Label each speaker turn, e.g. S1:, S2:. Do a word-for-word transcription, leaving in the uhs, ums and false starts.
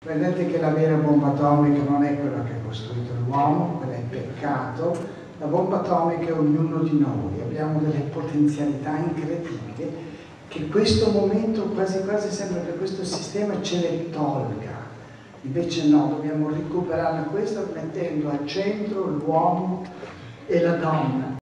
S1: Vedete che la vera bomba atomica non è quella che ha costruito l'uomo, quella è il peccato. La bomba atomica è ognuno di noi, abbiamo delle potenzialità incredibili che questo momento quasi quasi sembra che questo sistema ce le tolga. Invece no, dobbiamo recuperare questo mettendo al centro l'uomo e la donna.